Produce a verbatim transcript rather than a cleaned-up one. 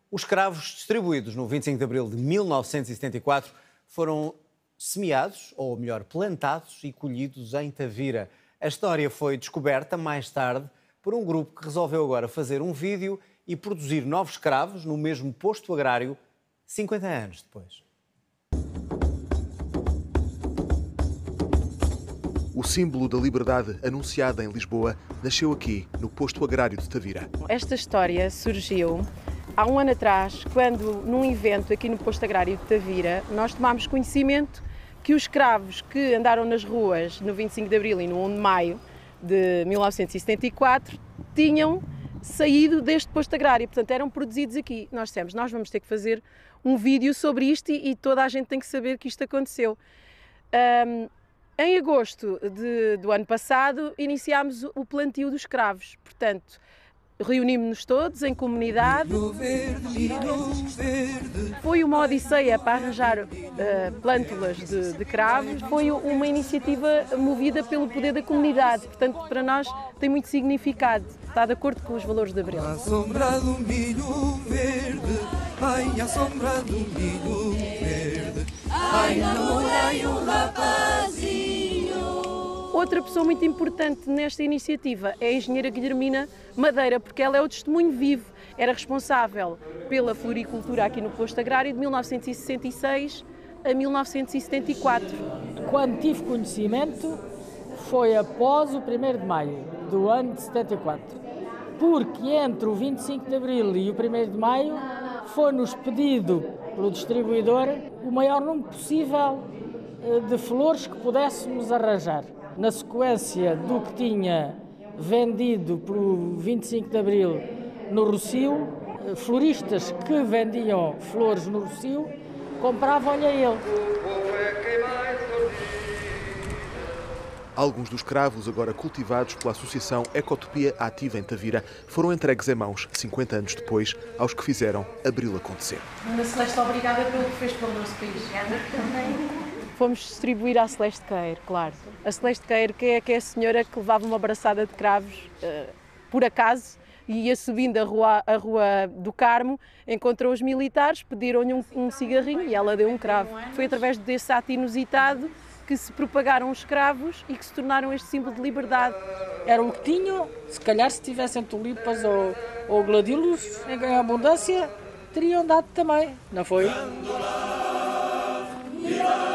Os escravos distribuídos no vinte e cinco de abril de mil novecentos e setenta e quatro foram semeados, ou melhor, plantados e colhidos em Tavira. A história foi descoberta mais tarde por um grupo que resolveu agora fazer um vídeo e produzir novos escravos no mesmo posto agrário cinquenta anos depois. O símbolo da liberdade anunciada em Lisboa nasceu aqui, no posto agrário de Tavira. Esta história surgiu há um ano atrás, quando num evento aqui no posto agrário de Tavira, nós tomámos conhecimento que os escravos que andaram nas ruas no vinte e cinco de abril e no um de maio de mil novecentos e setenta e quatro tinham saído deste posto agrário, portanto eram produzidos aqui. Nós dissemos, nós vamos ter que fazer um vídeo sobre isto e, e toda a gente tem que saber que isto aconteceu. Um, Em agosto de, do ano passado, iniciámos o plantio dos escravos. Portanto, reunimos-nos todos em comunidade. Foi uma odisseia para arranjar uh, plântulas de, de cravos. Foi uma iniciativa movida pelo poder da comunidade. Portanto, para nós tem muito significado. Está de acordo com os valores de Abril. À sombra do milho verde, ai, à sombra do milho verde, ai, namorei um rapazinho. Outra pessoa muito importante nesta iniciativa é a engenheira Guilhermina Madeira, porque ela é o testemunho vivo. Era responsável pela floricultura aqui no posto agrário de mil novecentos e sessenta e seis a mil novecentos e setenta e quatro. Quando tive conhecimento foi após o primeiro de maio do ano de setenta e quatro, porque entre o vinte e cinco de abril e o primeiro de maio foi-nos pedido pelo distribuidor o maior número possível de flores que pudéssemos arranjar. Na sequência do que tinha vendido para o vinte e cinco de abril no Rossio, floristas que vendiam flores no Rossio compravam-lhe a ele. Alguns dos cravos, agora cultivados pela Associação Ecotopia Ativa em Tavira, foram entregues em mãos, cinquenta anos depois, aos que fizeram Abril acontecer. Ana Celeste, obrigada pelo que fez pelo nosso país. Fomos distribuir à Celeste Queiro, claro. A Celeste Queiro, que é, que é a senhora que levava uma abraçada de cravos, uh, por acaso, e ia subindo a rua, a rua do Carmo, encontrou os militares, pediram-lhe um, um cigarrinho e ela deu um cravo. Foi através desse ato inusitado que se propagaram os cravos e que se tornaram este símbolo de liberdade. Era o que tinham, se calhar se tivessem tulipas ou, ou gladiolus em abundância, teriam dado também, não foi?